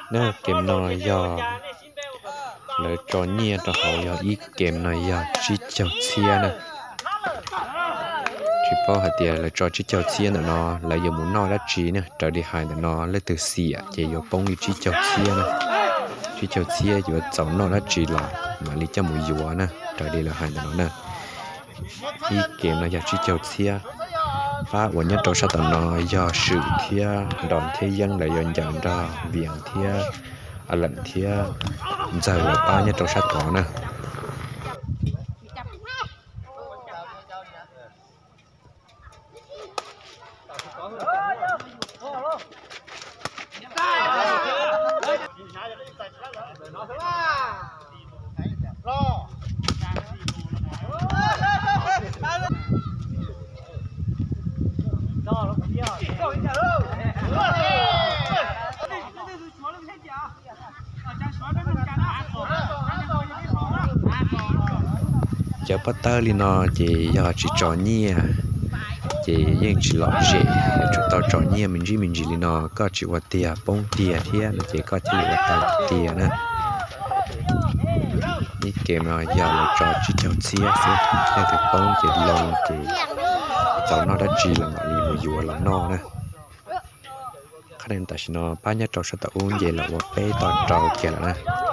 nè kèm nó giờ lời trò nhẹ trò hậu giờ ít kèm nó giờ chỉ chào chia nè chỉ bao hạt tiền lời trò chỉ chào chia nè nó lại giờ muốn nói đã chỉ nè trở đi hai nè nó lấy từ xì chỉ giờ bông đi chỉ chào chia nè chỉ chào chia giờ cháu nó đã chỉ là mà đi cho mũi dùa nè trở đi là hai nè nó nè ít kèm nó giờ chỉ chào chia vàวันนี้เราsẽ tận nói do sự thia đòn thia dân lại dần dần ra viện thia lận thia giờ là ba nhấtเราsẽ tỏ nè cháu bắt tơ li nó chỉ giờ chỉ trò nhia chỉ riêng chỉ lọ rễ chúng tao trò nhia mình chỉ li nó có chỉ qua tia bông tia thế nó chỉ có chỉ qua tao tia nè đi kèm nó giờ là trò chỉ trò chia thế nên cái bông chỉ lông chỉ cháu nó đã chỉ là mà li một dùa là no nè nên tại nó ba nhát trâu sẽ tạo uống về là một cái tọt trâu kia nè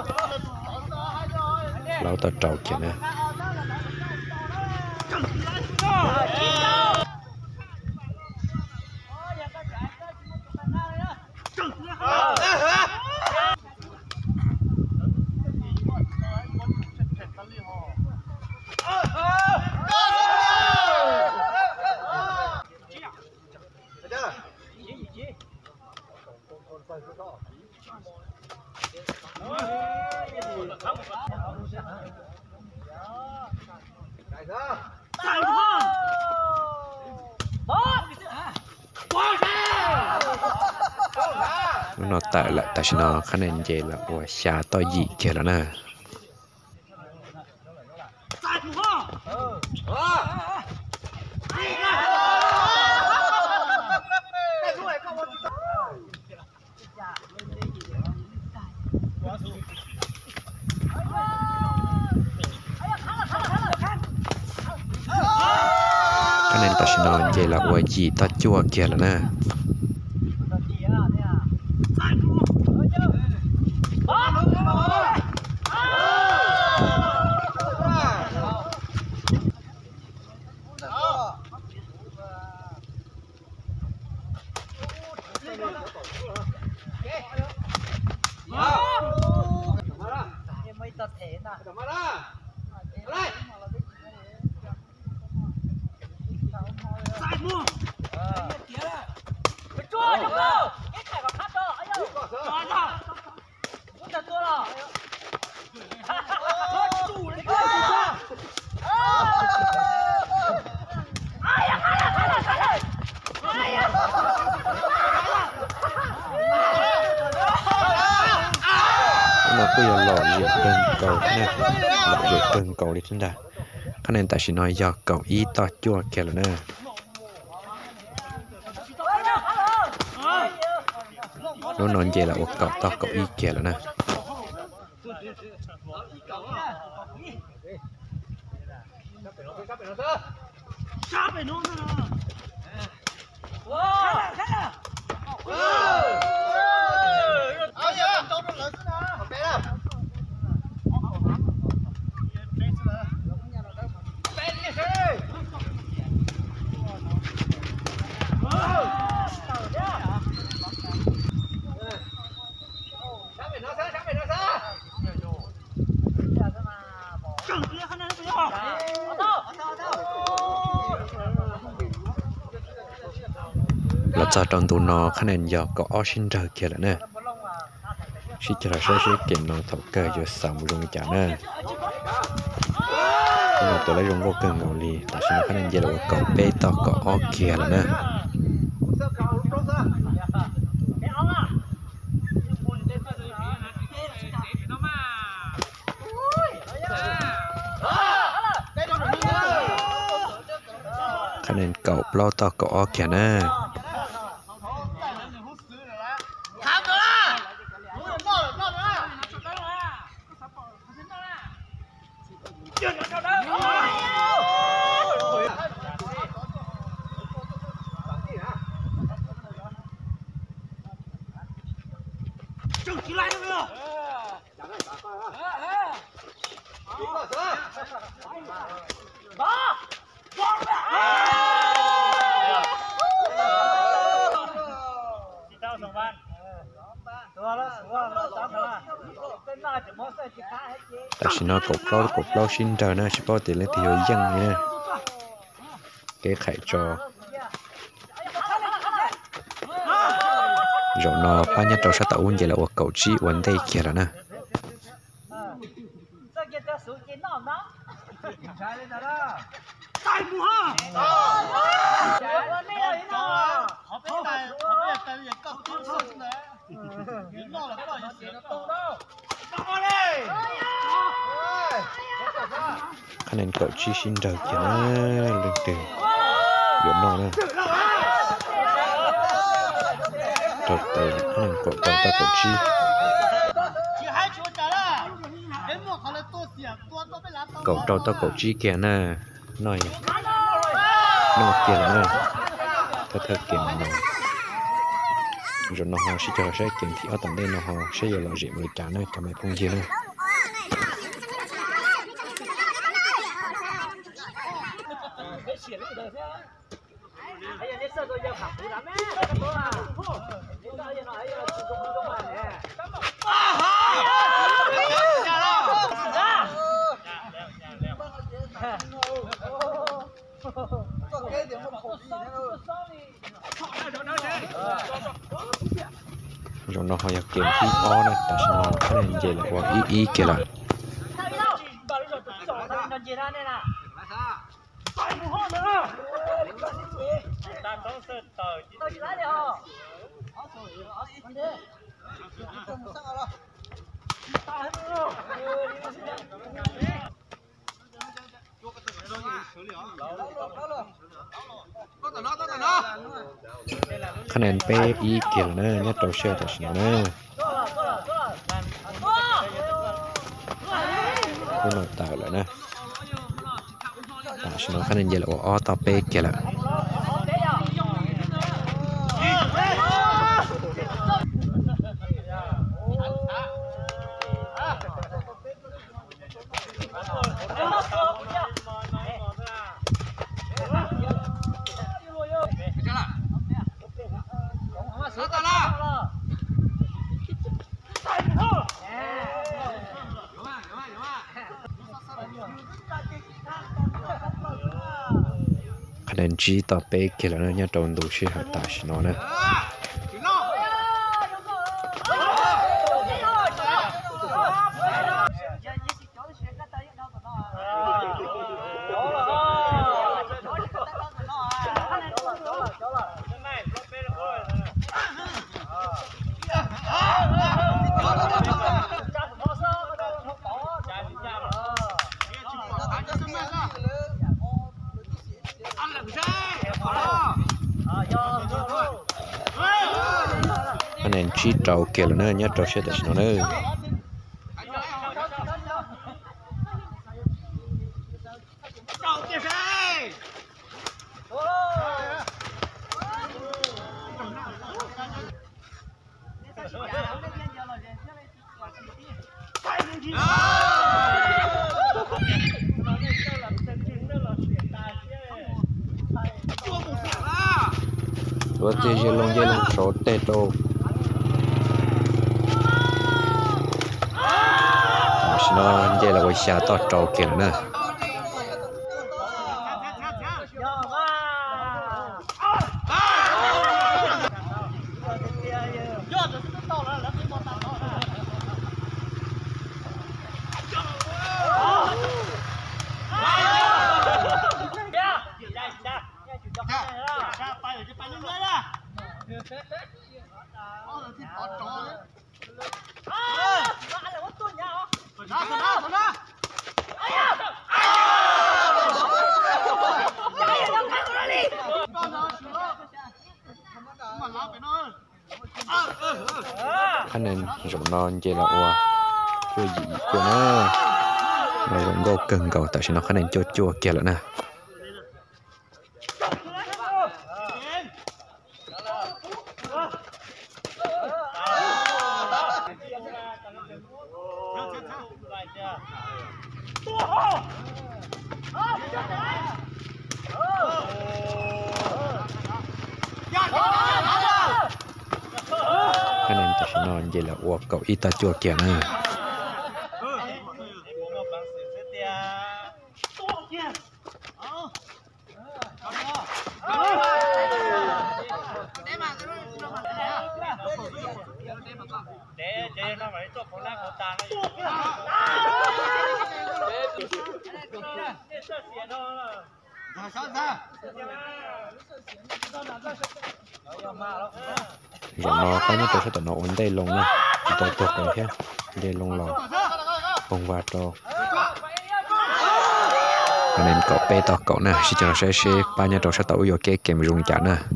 lâu tọt trâu kia nè nó tại lại tại nó khả năng về là của xa to gì kia đó nè khả năng tại nó về là của gì to chua kia đó nè nó cứ giờ lọ dược cân cầu nè lọ dược cân cầu đi trên đây cái này ta chỉ nói do cầu ý to chua kia là nè nó nói vậy là một cầu to cầu ý kia là nè là cho trong tụ nó khả năng giờ có ở sinh ra kia là nè khi cho là sẽ kiện nó thấu cơ cho sắm luôn chả nè nó tụi lấy rong vô cần ngầu lì tại sao khả năng giờ là có bê to có ở kia là nè khả năng cậu lo to có ở kia nè tại vì nó cột lâu xin trời nó chỉ bao tiền lên thì hồi dân nha cái khải cho rồi nó bao nhiêu trò sát tạo vấn đề là cậu chỉ vấn đề kia là nè khả năng cậu chỉ xin trời kia nó lên từ rồi nó nè rồi từ khả năng cậu ta cậu chỉ cậu trâu tao cậu chỉ kia nè nói nó kia là nè thơ kia mà rồi nó họ sẽ cho sẽ kiện thì ở tận đây nó họ sẽ giờ là gì mới trả nơi cả mấy phong gì nữa rồi nó họ kiếm khi o này tại sao nó cái này gì là qua ý kia làคะแนนเป๊ะอีเกี่ยวนะเนี่ยตัวเชื่อแต่ฉันนะคุณนอนตายแล้วนะแต่ฉันคะแนนเยอะแล้วอ๋อต่อเป๊ะเกี่ยวแล้วคะแนนจีต่อเป๊กเกี่ยวแล้วเนี่ยโดนดูชื่อหาตาชิโนนะคะแนนชีเจ้าเกี่ยวแล้วเนี่ยเจ้าเชื่อแต่ฉันเนอะตัวเจเยลงโชเตโตฉันเยลว่าชาต่อเจ้าเกี่ยวนะคะแนนรวมนอนเจลาอัวช่วยหยีกว่านะเราลงโกเกินเก่าแต่ฉันคะแนนจั่วเกี่ยวแล้วนะ anh em ta sẽ nói vậy là uổng cậu ít ta chua kìa nè để nó phải cho con lá con tàn rồi nó có những cái sẽ nó ổn đây lông nè tôi tuột rồi thế đây lông lò bông va trò anh em cậu pe to cậu nè chỉ cho nó sẽ ba nhà trò sẽ tàu vô cái kèm rung chả nè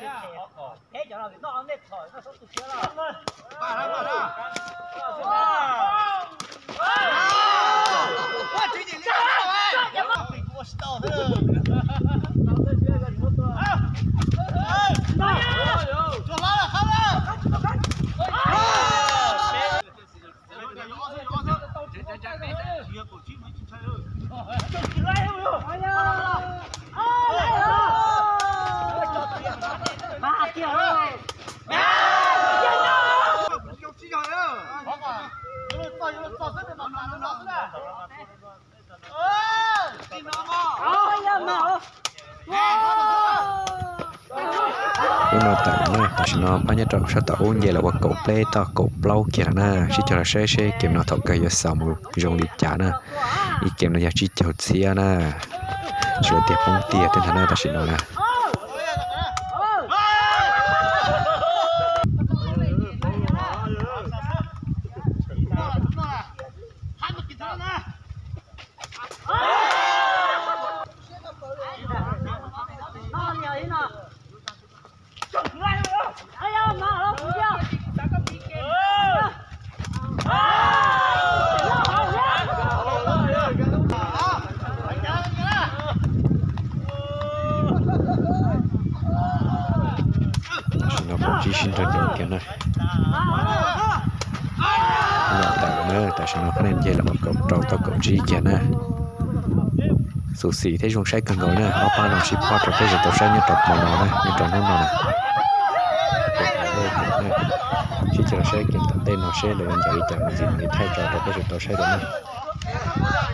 lúc nào tại nè tại sao nó bao nhiêu trò sẽ tàu vậy là qua cậu play to cậu plau kia nè chỉ cho là sẽ kiếm nó thầu cây cho xong dùng đi trả nè ý kiếm nó giờ chỉ chào xia nè rồi tiếp phong tia tên thằng nào ta xin nó nè chỉ xin cho nhiều kia này là tại nữa tại sao nó có nên chơi là một cậu trâu tao cậu chỉ kia nè số xì thế dùng sai cần gọi nè họ ba đồng ship qua cho cái gì tao sai như trọc màu nào nè như trọc nó nào nè chỉ cho sai kiếm tên nó sai để anh chạy chẳng gì để thay cho cái gì tao sai được nè